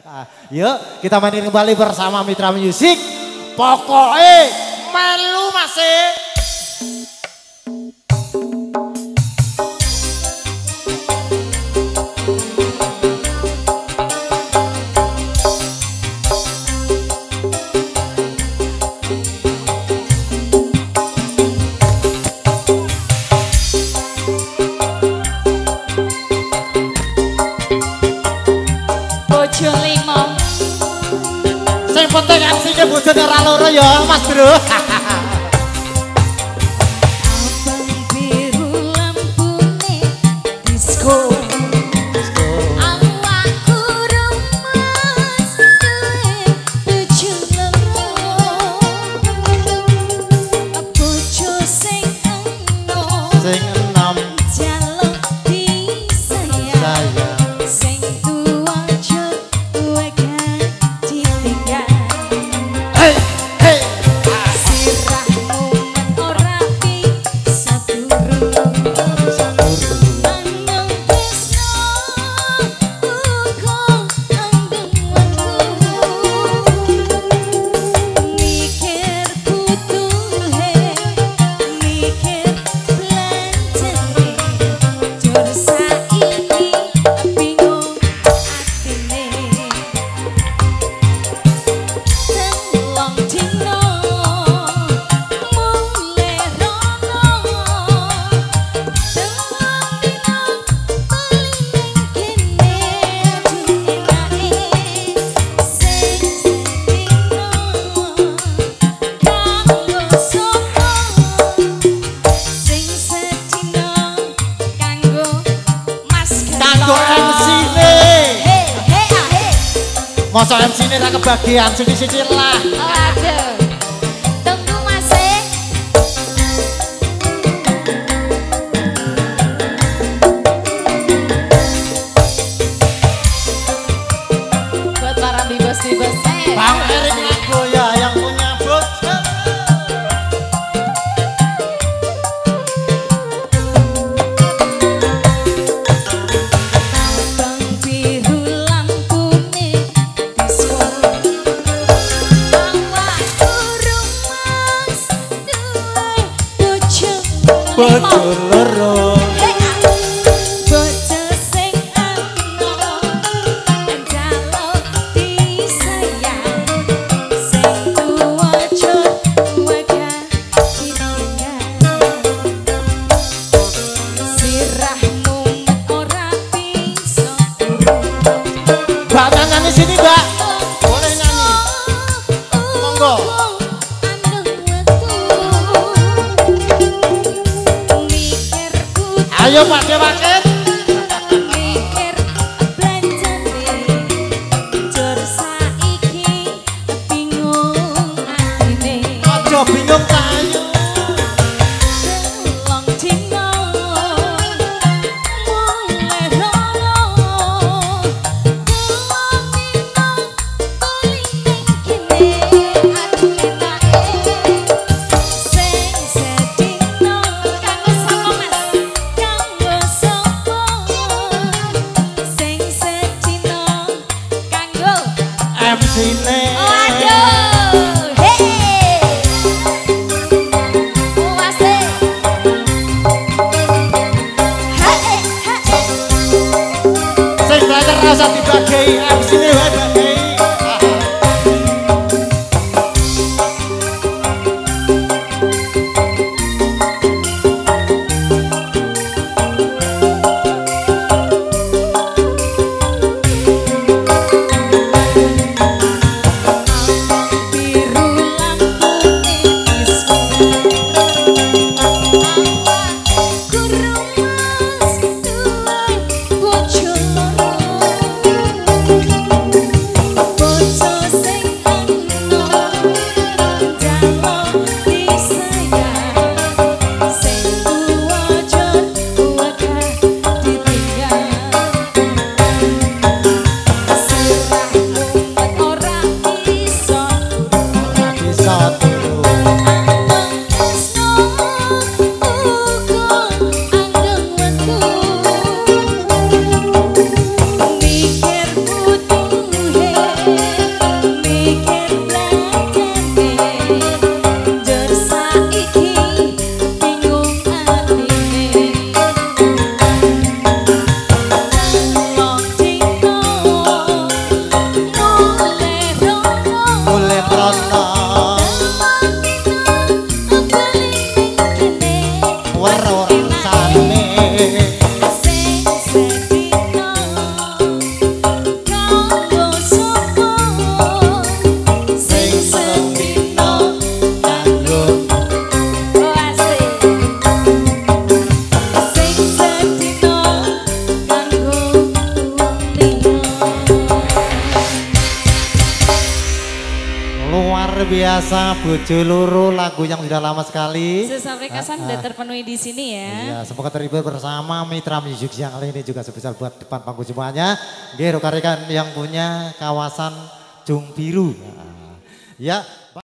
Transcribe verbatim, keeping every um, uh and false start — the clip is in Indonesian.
Yuk kita mainin kembali bersama Mitra Music. Pokoknya melu masih. Yang penting M C-nya bojone ora loro ya, Mas Bro. Abang biru lampune disco. Awakku remas duwe bojo loro. Bojo sing enom. Sing enom. Jaluk disayang. Sing tua aja kowe kan ditinggal. Masa M C ini tak kebagian, sini-sini lah. Oh aduh, tunggu masih. Buat para bibos-bibos. Bang Erik Nagoya yang punya bocah. Bojo loro. Bojo sing enom. Jaluk disayang. Sing tua aja kowe kan ditinggal. Sirahmu ora bisa turun. Mbak nyanyi sini, Mbak. Boleh nyanyi. Monggo. Ayo pakai-pakai. Mikir belanjane jur saiki bingung atine. Aja bingung kayu. Long dino mulai rono. Kulong dino kuling kene atine. Sing sedino kanggo sapa Mas? Kanggo sapa? Sing sedino kanggo M C-ne. aduh, hei. Puase. Hei, hei. Sing belajar rasa dibagi M C-ne wae bagi. Biru lampune disco. Awakku remas duwe bojo loro. biasa Bojo Loro, lagu yang sudah lama sekali. Sesampai kesan sudah terpenuhi di sini ya. Iya, semoga terhibur bersama Mitra Music yang kali ini juga spesial buat depan panggung semuanya. Gero rekan yang punya kawasan Jung Biru. Ya.